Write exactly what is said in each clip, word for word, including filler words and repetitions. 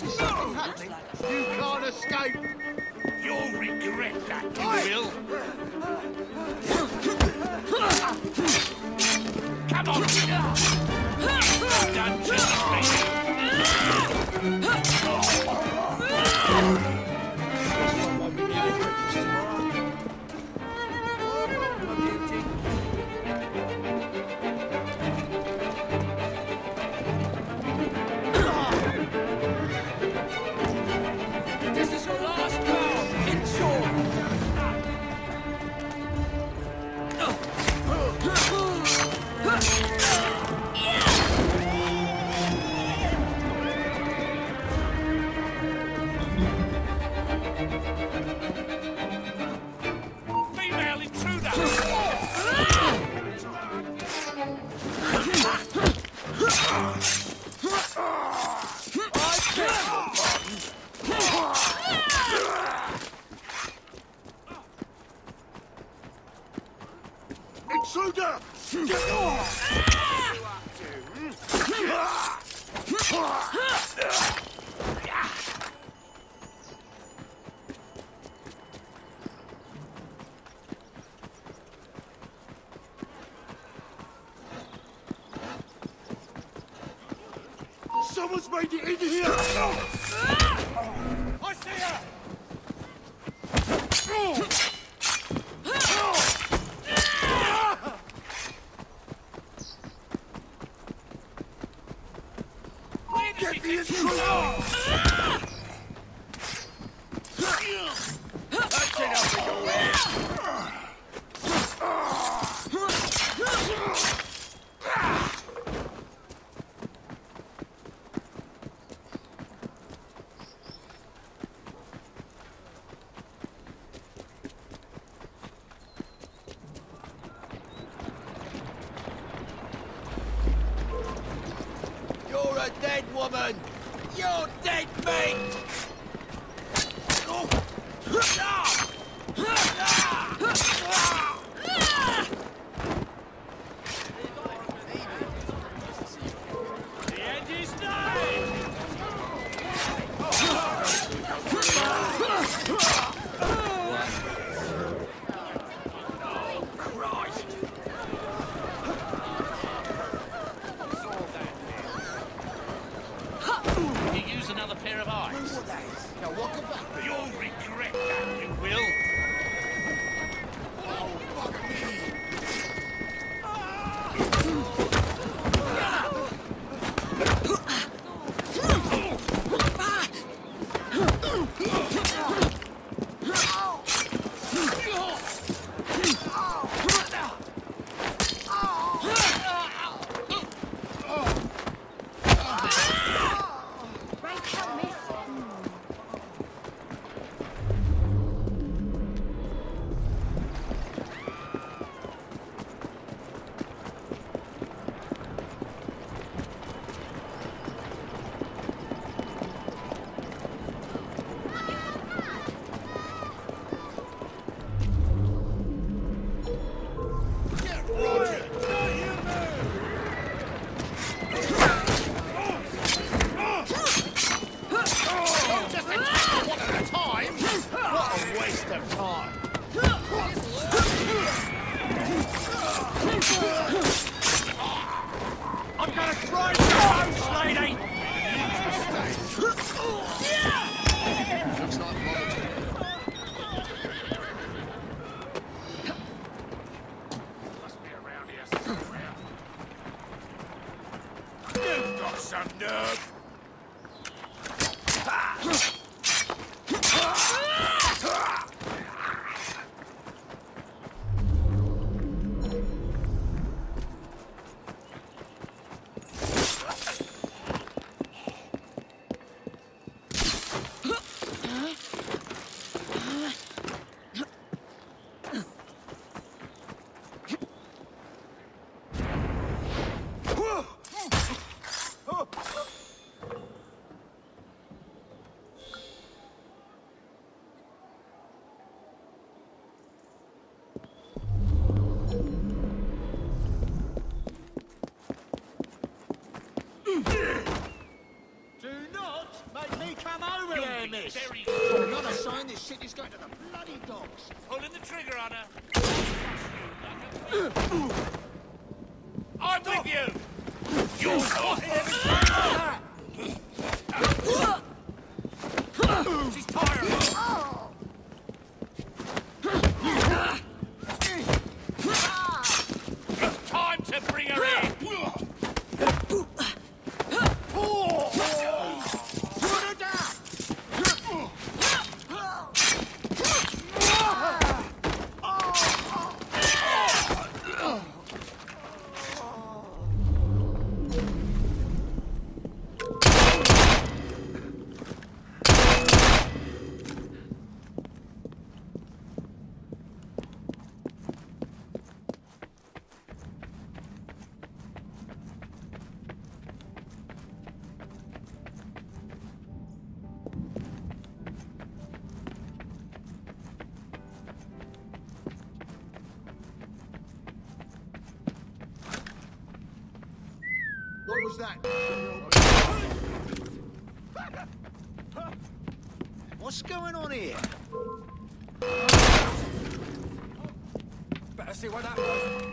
see something happening. You can't escape. You'll regret that, you will. Come on! Don't chase me! This one won't be needed breakfast tomorrow. This is your last round! Enjoy! Female intruder! Intruder! Get off! Someone's made it in here! I see her! Get the intruder! That's enough of your way! You're a dead woman! You're dead meat! Oh. Ah. Ah. Ah. The end is nigh! Oh, Christ! You use another pair of eyes. Now what could that be? You'll regret that, you will. Oh, fuck me! I'm gonna try the house, lady! Looks like Molotov. Must be around here somewhere. You've got some nerve! Do not make me this. very Oh, another sign this city's going to the bloody dogs. Pulling the trigger on her. I'm with you. You're not here to She's tired. It's time to bring her in. What was that? What's going on here? Better see what that was.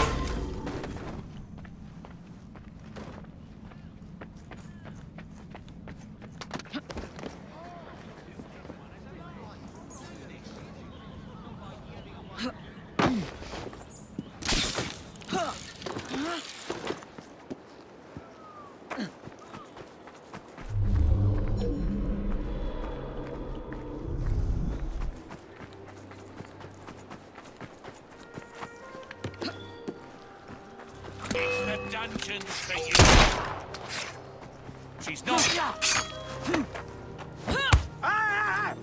It's the dungeons for you. She's not. Ah!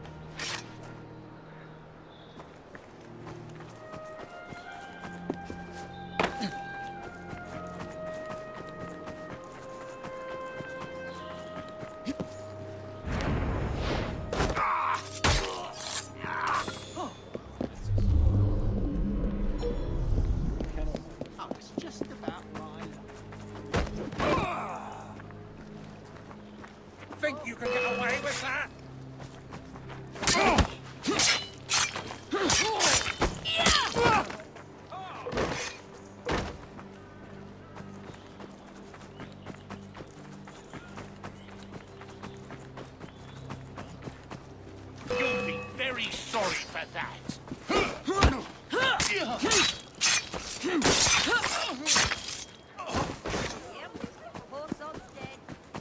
Oh, it's just about right. Think you can get away with that? You'll be very sorry for that. Horse on dead.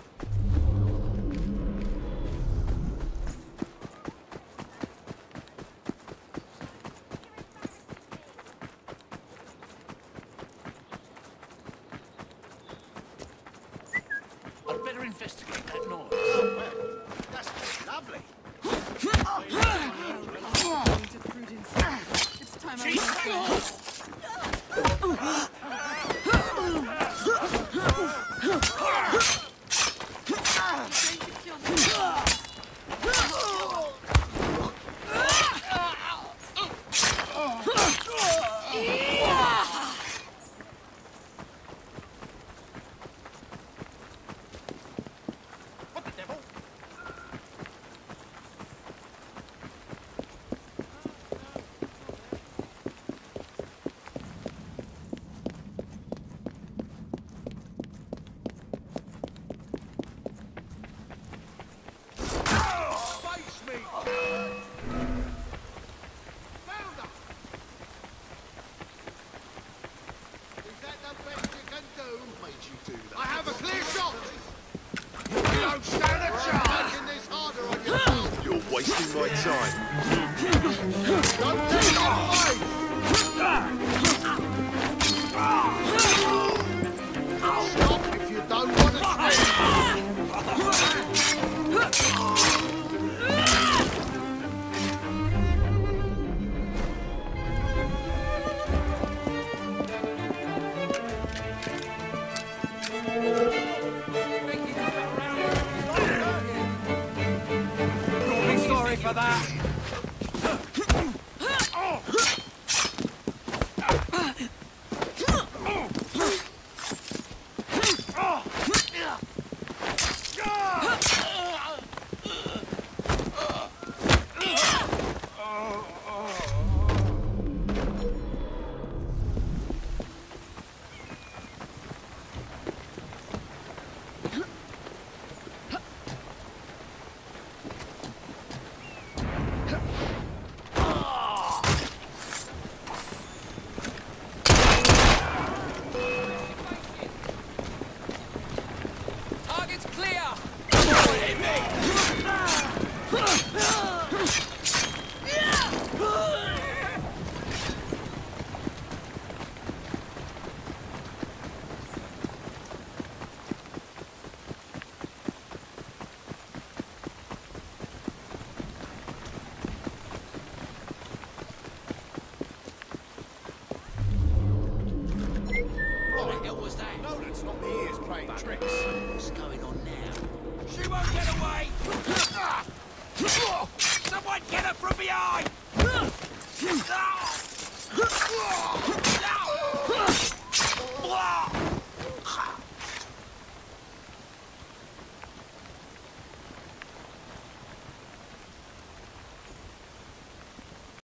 I'd better investigate that noise. Oh, well, that's just lovely. It's time I She's What the devil? Face me! Found her! Is that the best you can do? Made you do that. I have a clear shot! You don't stand a chance! Making this harder on yourself! You're wasting my time. Don't take it away! Stop if you don't want to You'll be sorry for that. It's not me who's playing tricks. What's going on now? She won't get away! Someone get her from behind!